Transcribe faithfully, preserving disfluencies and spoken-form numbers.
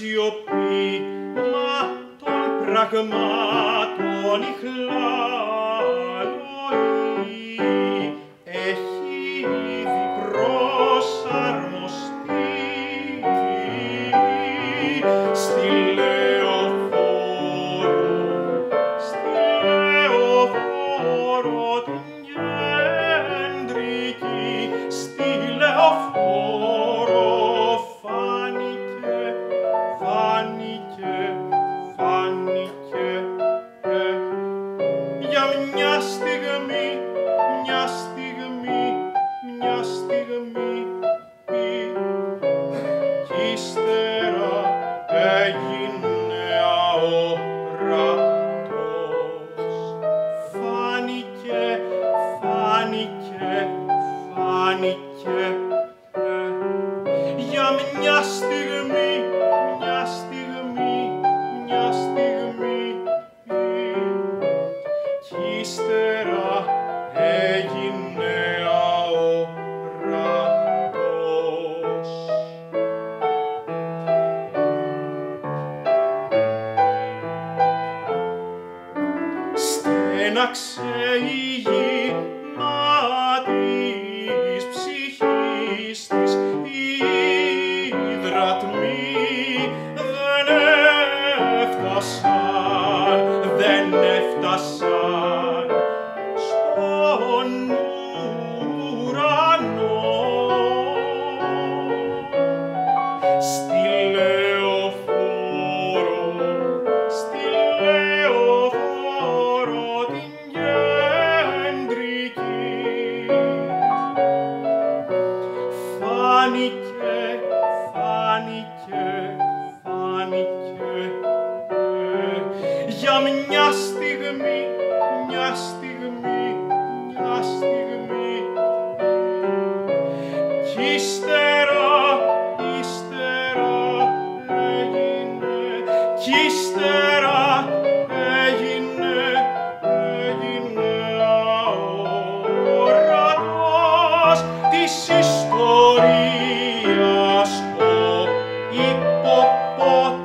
σιωπή, μα των πραγμάτων η χλάλωη έχει ήδη προσαρμοστεί στη λεωφόρο, στη λεωφόρο την κεντρική, στη λεωφόρο φάνηκε, φάνηκε, φάνηκε ε, για μια στιγμή, μια στιγμή, μια στιγμή κι ύστερα έγινε αόρατος. Φάνηκε, φάνηκε, φάνηκε ε, για μια στιγμή, μια στιγμή, μια στιγμή κι ύστερα έγινε αόρατος. Στέναξε η γη της ψυχής της οι υδρατμοί δεν έφτασαν, δεν έφτασαν στον ουρανό. Στη λεωφόρο, στη λεωφόρο την κεντρική φάνηκε, φάνηκε, φάνηκε ε, για μια στιγμή, μια στιγμή, μια στιγμή κι ύστερα, ύστερα έγινε, κι ύστερα έγινε, έγινε αόρατος της ιστορίας ο υποπόταμος.